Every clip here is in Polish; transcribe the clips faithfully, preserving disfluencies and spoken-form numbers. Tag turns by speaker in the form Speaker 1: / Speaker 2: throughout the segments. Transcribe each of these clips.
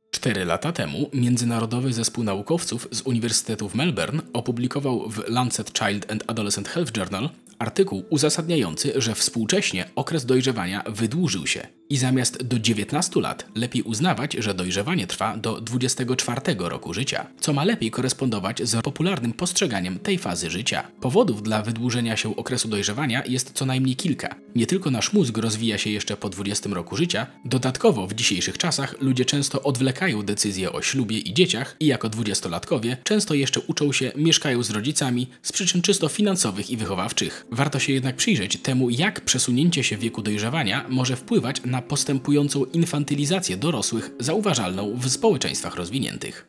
Speaker 1: Cztery lata temu międzynarodowy zespół naukowców z Uniwersytetu w Melbourne opublikował w Lancet Child and Adolescent Health Journal artykuł uzasadniający, że współcześnie okres dojrzewania wydłużył się i zamiast do dziewiętnastu lat lepiej uznawać, że dojrzewanie trwa do dwudziestego czwartego roku życia, co ma lepiej korespondować z popularnym postrzeganiem tej fazy życia. Powodów dla wydłużenia się okresu dojrzewania jest co najmniej kilka. Nie tylko nasz mózg rozwija się jeszcze po dwudziestym roku życia, dodatkowo w dzisiejszych czasach ludzie często odwlekają decyzje o ślubie i dzieciach i jako dwudziestolatkowie często jeszcze uczą się, mieszkają z rodzicami z przyczyn czysto finansowych i wychowawczych. Warto się jednak przyjrzeć temu, jak przesunięcie się wieku dojrzewania może wpływać na postępującą infantylizację dorosłych zauważalną w społeczeństwach rozwiniętych.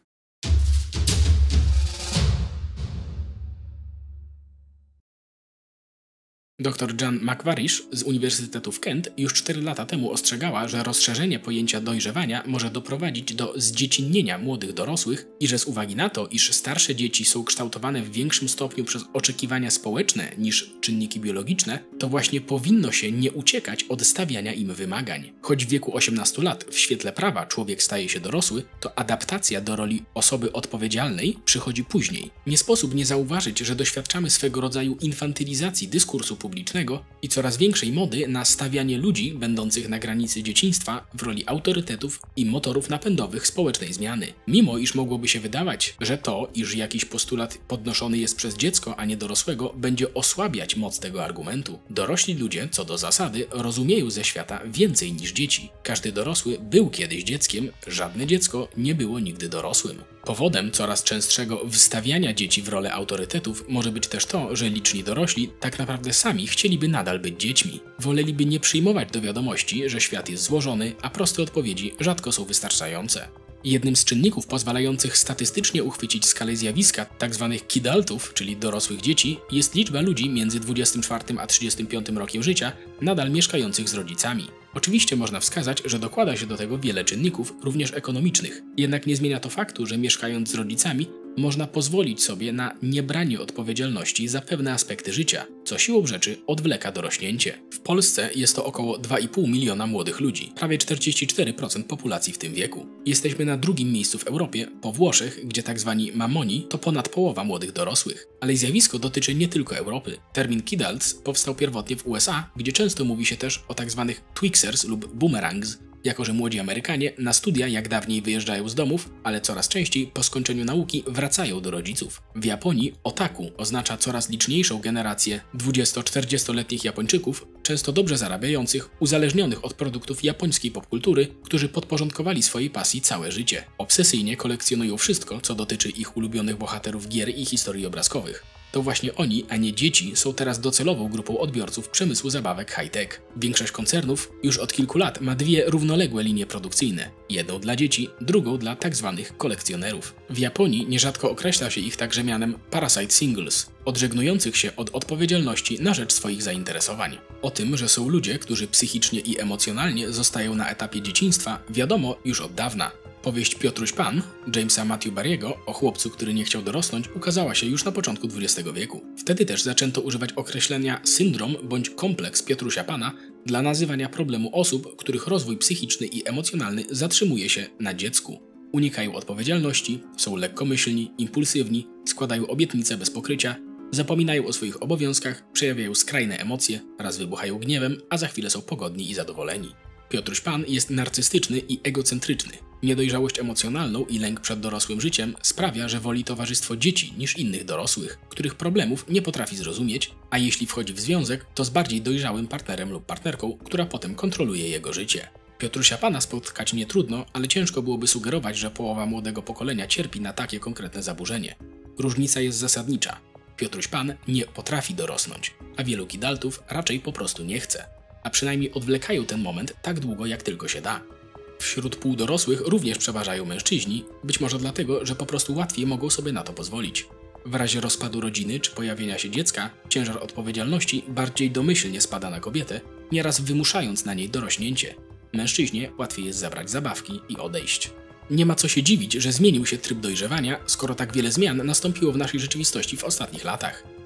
Speaker 1: Doktor Jan McVarish z Uniwersytetu w Kent już cztery lata temu ostrzegała, że rozszerzenie pojęcia dojrzewania może doprowadzić do zdziecinnienia młodych dorosłych i że z uwagi na to, iż starsze dzieci są kształtowane w większym stopniu przez oczekiwania społeczne niż czynniki biologiczne, to właśnie powinno się nie uciekać od stawiania im wymagań. Choć w wieku osiemnastu lat w świetle prawa człowiek staje się dorosły, to adaptacja do roli osoby odpowiedzialnej przychodzi później. Nie sposób nie zauważyć, że doświadczamy swego rodzaju infantylizacji dyskursu publicznego publicznego i coraz większej mody na stawianie ludzi będących na granicy dzieciństwa w roli autorytetów i motorów napędowych społecznej zmiany. Mimo iż mogłoby się wydawać, że to, iż jakiś postulat podnoszony jest przez dziecko, a nie dorosłego, będzie osłabiać moc tego argumentu. Dorośli ludzie, co do zasady, rozumieją ze świata więcej niż dzieci. Każdy dorosły był kiedyś dzieckiem, żadne dziecko nie było nigdy dorosłym. Powodem coraz częstszego wstawiania dzieci w rolę autorytetów może być też to, że liczni dorośli tak naprawdę sami chcieliby nadal być dziećmi. Woleliby nie przyjmować do wiadomości, że świat jest złożony, a proste odpowiedzi rzadko są wystarczające. Jednym z czynników pozwalających statystycznie uchwycić skalę zjawiska tzw. kidultów, czyli dorosłych dzieci, jest liczba ludzi między dwudziestym czwartym a trzydziestym piątym rokiem życia nadal mieszkających z rodzicami. Oczywiście można wskazać, że dokłada się do tego wiele czynników, również ekonomicznych. Jednak nie zmienia to faktu, że mieszkając z rodzicami można pozwolić sobie na niebranie odpowiedzialności za pewne aspekty życia, co siłą rzeczy odwleka dorośnięcie. W Polsce jest to około dwa i pół miliona młodych ludzi, prawie czterdzieści cztery procent populacji w tym wieku. Jesteśmy na drugim miejscu w Europie, po Włoszech, gdzie tzw. mamoni to ponad połowa młodych dorosłych. Ale zjawisko dotyczy nie tylko Europy. Termin kidults powstał pierwotnie w U S A, gdzie często mówi się też o tzw. twixers lub boomerangs, jako że młodzi Amerykanie na studia jak dawniej wyjeżdżają z domów, ale coraz częściej po skończeniu nauki wracają do rodziców. W Japonii otaku oznacza coraz liczniejszą generację dwudziesto-czterdziestoletnich Japończyków, często dobrze zarabiających, uzależnionych od produktów japońskiej popkultury, którzy podporządkowali swojej pasji całe życie. Obsesyjnie kolekcjonują wszystko, co dotyczy ich ulubionych bohaterów gier i historii obrazkowych. To właśnie oni, a nie dzieci, są teraz docelową grupą odbiorców przemysłu zabawek high-tech. Większość koncernów już od kilku lat ma dwie równoległe linie produkcyjne. Jedną dla dzieci, drugą dla tzw. kolekcjonerów. W Japonii nierzadko określa się ich także mianem parasite singles, odżegnujących się od odpowiedzialności na rzecz swoich zainteresowań. O tym, że są ludzie, którzy psychicznie i emocjonalnie zostają na etapie dzieciństwa, wiadomo już od dawna. Powieść Piotruś Pan Jamesa Matthew Barry'ego o chłopcu, który nie chciał dorosnąć, ukazała się już na początku dwudziestego wieku. Wtedy też zaczęto używać określenia syndrom bądź kompleks Piotrusia Pana dla nazywania problemu osób, których rozwój psychiczny i emocjonalny zatrzymuje się na dziecku. Unikają odpowiedzialności, są lekkomyślni, impulsywni, składają obietnice bez pokrycia, zapominają o swoich obowiązkach, przejawiają skrajne emocje, raz wybuchają gniewem, a za chwilę są pogodni i zadowoleni. Piotruś Pan jest narcystyczny i egocentryczny. Niedojrzałość emocjonalną i lęk przed dorosłym życiem sprawia, że woli towarzystwo dzieci niż innych dorosłych, których problemów nie potrafi zrozumieć, a jeśli wchodzi w związek, to z bardziej dojrzałym partnerem lub partnerką, która potem kontroluje jego życie. Piotrusia Pana spotkać nie trudno, ale ciężko byłoby sugerować, że połowa młodego pokolenia cierpi na takie konkretne zaburzenie. Różnica jest zasadnicza. Piotruś Pan nie potrafi dorosnąć, a wielu kidultów raczej po prostu nie chce, a przynajmniej odwlekają ten moment tak długo, jak tylko się da. Wśród półdorosłych również przeważają mężczyźni, być może dlatego, że po prostu łatwiej mogą sobie na to pozwolić. W razie rozpadu rodziny czy pojawienia się dziecka, ciężar odpowiedzialności bardziej domyślnie spada na kobietę, nieraz wymuszając na niej dorośnięcie. Mężczyźnie łatwiej jest zabrać zabawki i odejść. Nie ma co się dziwić, że zmienił się tryb dojrzewania, skoro tak wiele zmian nastąpiło w naszej rzeczywistości w ostatnich latach.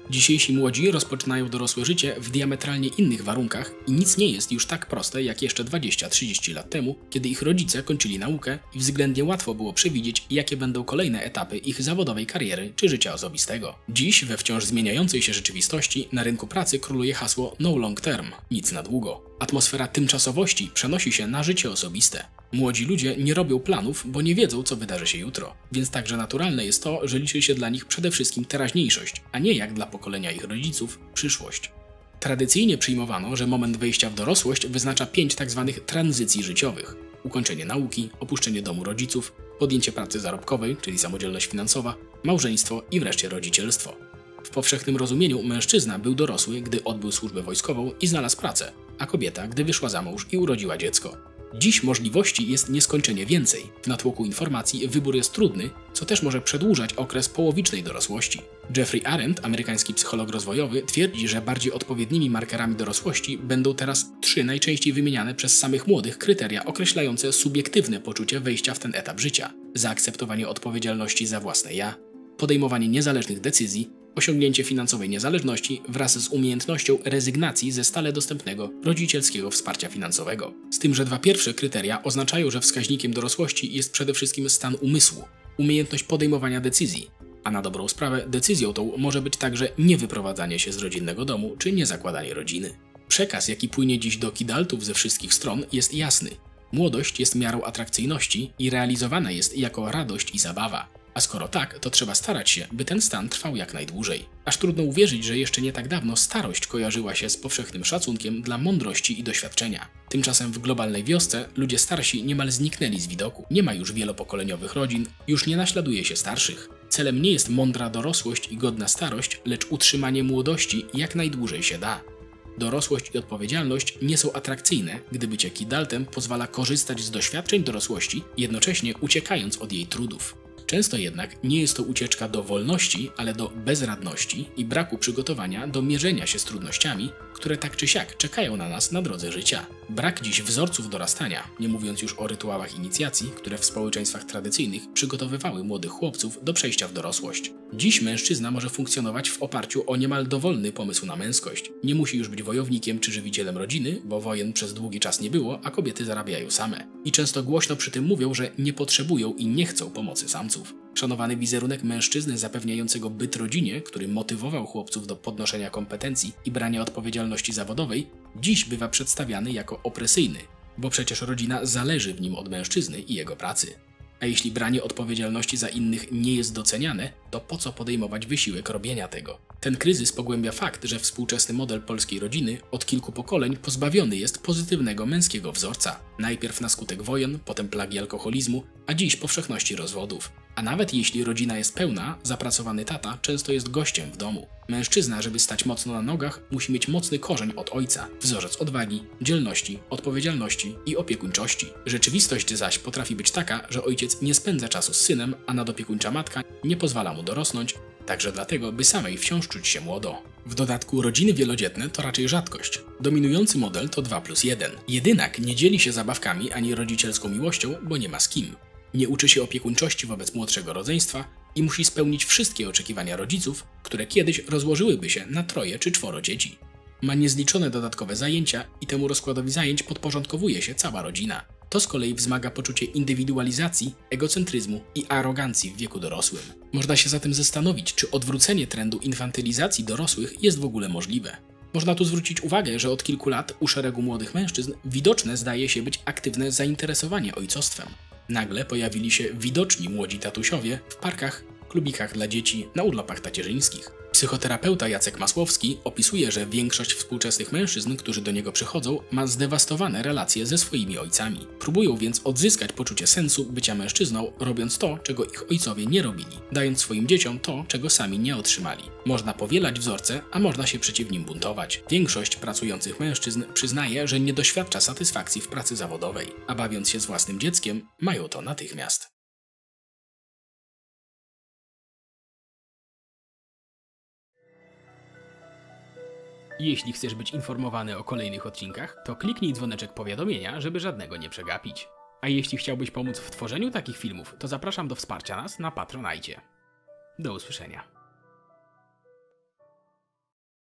Speaker 1: Dzisiejsi młodzi rozpoczynają dorosłe życie w diametralnie innych warunkach i nic nie jest już tak proste jak jeszcze dwadzieścia trzydzieści lat temu, kiedy ich rodzice kończyli naukę i względnie łatwo było przewidzieć, jakie będą kolejne etapy ich zawodowej kariery czy życia osobistego. Dziś we wciąż zmieniającej się rzeczywistości na rynku pracy króluje hasło no long term, nic na długo. Atmosfera tymczasowości przenosi się na życie osobiste. Młodzi ludzie nie robią planów, bo nie wiedzą, co wydarzy się jutro, więc także naturalne jest to, że liczy się dla nich przede wszystkim teraźniejszość, a nie jak dla pokolenia ich rodziców przyszłość. Tradycyjnie przyjmowano, że moment wejścia w dorosłość wyznacza pięć tzw. tranzycji życiowych: ukończenie nauki, opuszczenie domu rodziców, podjęcie pracy zarobkowej, czyli samodzielność finansowa, małżeństwo i wreszcie rodzicielstwo. W powszechnym rozumieniu mężczyzna był dorosły, gdy odbył służbę wojskową i znalazł pracę, a kobieta, gdy wyszła za mąż i urodziła dziecko. Dziś możliwości jest nieskończenie więcej. W natłoku informacji wybór jest trudny, co też może przedłużać okres połowicznej dorosłości. Jeffrey Arendt, amerykański psycholog rozwojowy, twierdzi, że bardziej odpowiednimi markerami dorosłości będą teraz trzy najczęściej wymieniane przez samych młodych kryteria określające subiektywne poczucie wejścia w ten etap życia: zaakceptowanie odpowiedzialności za własne ja, podejmowanie niezależnych decyzji, osiągnięcie finansowej niezależności wraz z umiejętnością rezygnacji ze stale dostępnego rodzicielskiego wsparcia finansowego. Z tym, że dwa pierwsze kryteria oznaczają, że wskaźnikiem dorosłości jest przede wszystkim stan umysłu, umiejętność podejmowania decyzji, a na dobrą sprawę decyzją tą może być także niewyprowadzanie się z rodzinnego domu czy niezakładanie rodziny. Przekaz, jaki płynie dziś do kidaltów ze wszystkich stron, jest jasny. Młodość jest miarą atrakcyjności i realizowana jest jako radość i zabawa. A skoro tak, to trzeba starać się, by ten stan trwał jak najdłużej. Aż trudno uwierzyć, że jeszcze nie tak dawno starość kojarzyła się z powszechnym szacunkiem dla mądrości i doświadczenia. Tymczasem w globalnej wiosce ludzie starsi niemal zniknęli z widoku. Nie ma już wielopokoleniowych rodzin, już nie naśladuje się starszych. Celem nie jest mądra dorosłość i godna starość, lecz utrzymanie młodości jak najdłużej się da. Dorosłość i odpowiedzialność nie są atrakcyjne, gdy bycie kidaltem pozwala korzystać z doświadczeń dorosłości, jednocześnie uciekając od jej trudów. Często jednak nie jest to ucieczka do wolności, ale do bezradności i braku przygotowania do mierzenia się z trudnościami, które tak czy siak czekają na nas na drodze życia. Brak dziś wzorców dorastania, nie mówiąc już o rytuałach inicjacji, które w społeczeństwach tradycyjnych przygotowywały młodych chłopców do przejścia w dorosłość. Dziś mężczyzna może funkcjonować w oparciu o niemal dowolny pomysł na męskość. Nie musi już być wojownikiem czy żywicielem rodziny, bo wojen przez długi czas nie było, a kobiety zarabiają same. I często głośno przy tym mówią, że nie potrzebują i nie chcą pomocy samców. Szanowany wizerunek mężczyzny zapewniającego byt rodzinie, który motywował chłopców do podnoszenia kompetencji i brania odpowiedzialności zawodowej, dziś bywa przedstawiany jako opresyjny, bo przecież rodzina zależy w nim od mężczyzny i jego pracy. A jeśli branie odpowiedzialności za innych nie jest doceniane, to po co podejmować wysiłek robienia tego? Ten kryzys pogłębia fakt, że współczesny model polskiej rodziny od kilku pokoleń pozbawiony jest pozytywnego męskiego wzorca. Najpierw na skutek wojen, potem plagi alkoholizmu, a dziś powszechności rozwodów. A nawet jeśli rodzina jest pełna, zapracowany tata często jest gościem w domu. Mężczyzna, żeby stać mocno na nogach, musi mieć mocny korzeń od ojca, wzorzec odwagi, dzielności, odpowiedzialności i opiekuńczości. Rzeczywistość zaś potrafi być taka, że ojciec nie spędza czasu z synem, a nadopiekuńcza matka nie pozwala mu dorosnąć, także dlatego, by samej wciąż czuć się młodo. W dodatku rodziny wielodzietne to raczej rzadkość. Dominujący model to dwa plus jeden. Jedynak nie dzieli się zabawkami ani rodzicielską miłością, bo nie ma z kim. Nie uczy się opiekuńczości wobec młodszego rodzeństwa i musi spełnić wszystkie oczekiwania rodziców, które kiedyś rozłożyłyby się na troje czy czworo dzieci. Ma niezliczone dodatkowe zajęcia i temu rozkładowi zajęć podporządkowuje się cała rodzina. To z kolei wzmaga poczucie indywidualizacji, egocentryzmu i arogancji w wieku dorosłym. Można się zatem zastanowić, czy odwrócenie trendu infantylizacji dorosłych jest w ogóle możliwe. Można tu zwrócić uwagę, że od kilku lat u szeregu młodych mężczyzn widoczne zdaje się być aktywne zainteresowanie ojcostwem. Nagle pojawili się widoczni młodzi tatusiowie w parkach, klubikach dla dzieci, na urlopach tacierzyńskich. Psychoterapeuta Jacek Masłowski opisuje, że większość współczesnych mężczyzn, którzy do niego przychodzą, ma zdewastowane relacje ze swoimi ojcami. Próbują więc odzyskać poczucie sensu bycia mężczyzną, robiąc to, czego ich ojcowie nie robili, dając swoim dzieciom to, czego sami nie otrzymali. Można powielać wzorce, a można się przeciw nim buntować. Większość pracujących mężczyzn przyznaje, że nie doświadcza satysfakcji w pracy zawodowej, a bawiąc się z własnym dzieckiem, mają to natychmiast. Jeśli chcesz być informowany o kolejnych odcinkach, to kliknij dzwoneczek powiadomienia, żeby żadnego nie przegapić. A jeśli chciałbyś pomóc w tworzeniu takich filmów, to zapraszam do wsparcia nas na Patronite. Do usłyszenia.